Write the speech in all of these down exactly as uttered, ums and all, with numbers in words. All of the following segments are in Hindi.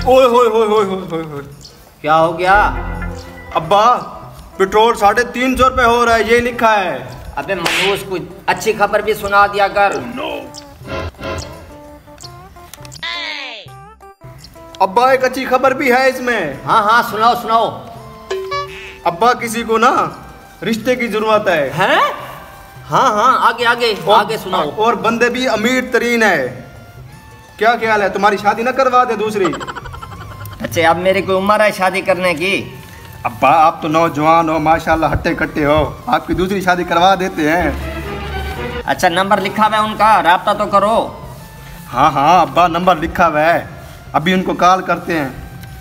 ओए होए होए होए होए होए होए। क्या हो गया? अब्बा पेट्रोल साढ़े तीन सौ रुपये हो रहा है, ये लिखा है। अबे मनूस कुछ अच्छी खबर भी सुना दिया कर। oh, no. अब्बा एक अच्छी खबर भी है इसमें। हाँ हाँ सुनाओ सुनाओ। अब्बा किसी को ना रिश्ते की जरूरत है। हैं? हाँ हाँ आगे आगे और, आगे सुनाओ। और बंदे भी अमीर तरीन है। क्या ख्याल है, तुम्हारी शादी ना करवा दे दूसरी? अच्छा अब मेरी कोई उम्र है शादी करने की? अब्बा आप तो नौजवान हो माशाल्लाह, हट्टे कट्टे हो, आपकी दूसरी शादी करवा देते हैं। अच्छा नंबर लिखा हुआ है उनका, राब्ता तो करो। हाँ हाँ अब्बा नंबर लिखा हुआ है, अभी उनको कॉल करते हैं।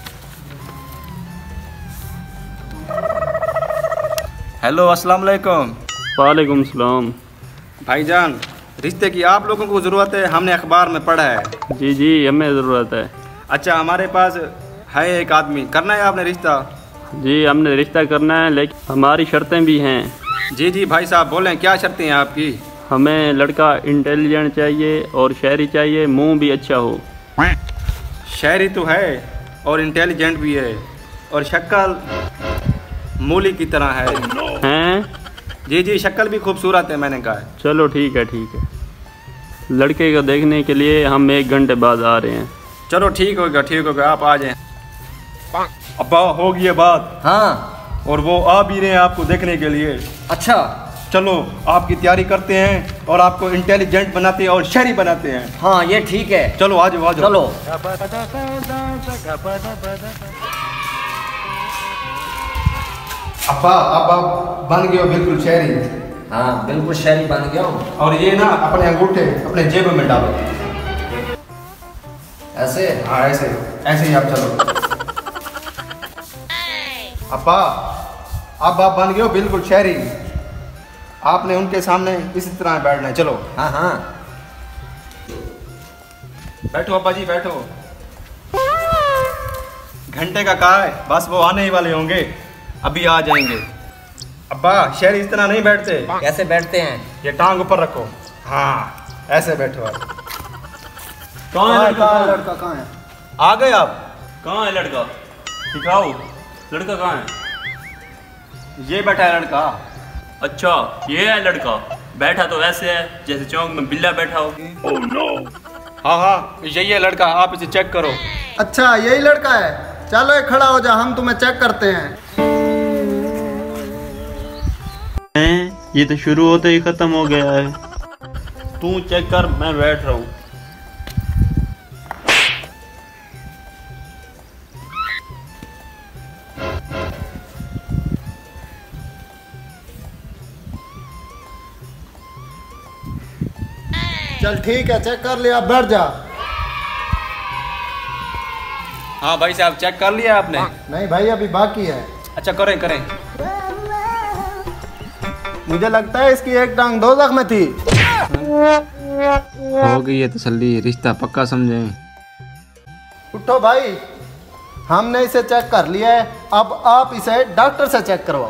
हेलो अस्सलाम वालेकुम। वालेकुम सलाम। भाईजान रिश्ते की आप लोगों को ज़रूरत है, हमने अखबार में पढ़ा है। जी जी हमें ज़रूरत है। अच्छा हमारे पास है एक आदमी, करना है आपने रिश्ता? जी हमने रिश्ता करना है, लेकिन हमारी शर्तें भी हैं। जी जी भाई साहब बोलें, क्या शर्तें हैं आपकी? हमें लड़का इंटेलिजेंट चाहिए और शहरी चाहिए, मुंह भी अच्छा हो। शहरी तो है और इंटेलिजेंट भी है और शक्ल मूली की तरह है। हैं? जी जी शक्ल भी खूबसूरत है, मैंने कहा। चलो ठीक है ठीक है, लड़के को देखने के लिए हम एक घंटे बाद आ रहे हैं। चलो ठीक होगा ठीक होगा, आप आ जाएं। अब्बा हो गई है बात। हाँ और वो आ भी रहे हैं आपको देखने के लिए। अच्छा चलो आपकी तैयारी करते हैं और आपको इंटेलिजेंट बनाते हैं और शहरी बनाते हैं। हाँ ये ठीक है। चलो आ जाओ आ जाओ। चलो अब्बा अब आप बन गए हो बिल्कुल शहरी। हाँ बिल्कुल शहरी बन गया हूँ। और ये ना अपने अंगूठे अपने जेब में डालो। ऐसे? हाँ ऐसे ऐसे ही आप चलो। अब्बा अब आप बन गए हो बिल्कुल शहरी, आपने उनके सामने इसी तरह बैठना है। चलो। हाँ हाँ बैठो अब्बा जी बैठो। घंटे का कहा है, बस वो आने ही वाले होंगे, अभी आ जाएंगे। अब्बा शहरी इस तरह नहीं बैठते। कैसे बैठते हैं? ये टांग ऊपर रखो। हाँ ऐसे बैठो आप। कहाँ है लड़का? लड़का कहाँ है? आ गए आप? कहाँ है लड़का? दिखाओ लड़का कहाँ है? ये बैठा है लड़का। अच्छा ये है लड़का, बैठा तो ऐसे है जैसे चौक में बिल्ला बैठा हो। oh, no. हाँ हाँ यही है लड़का, आप इसे चेक करो। अच्छा यही लड़का है, चलो ये खड़ा हो जा, हम तुम्हें चेक करते हैं। ये तो शुरू होते ही खत्म हो गया है। तू चेक कर, मैं बैठ रहा हूँ। चल ठीक है चेक कर लिया, बैठ जा। हाँ भाई साहब चेक कर लिया आपने? नहीं भाई अभी बाकी है। अच्छा करें करें। मुझे लगता है इसकी एक टांग दोज़ख में थी। हो गई है तसल्ली, रिश्ता पक्का समझे। उठो भाई, हमने इसे चेक कर लिया है, अब आप इसे डॉक्टर से चेक करवाओ।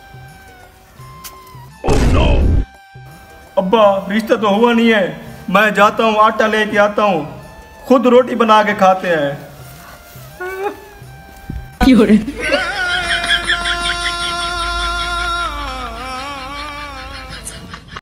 oh, no. अब्बा रिश्ता तो हुआ नहीं है, मैं जाता हूँ आटा लेके आता हूँ, खुद रोटी बना के खाते हैं।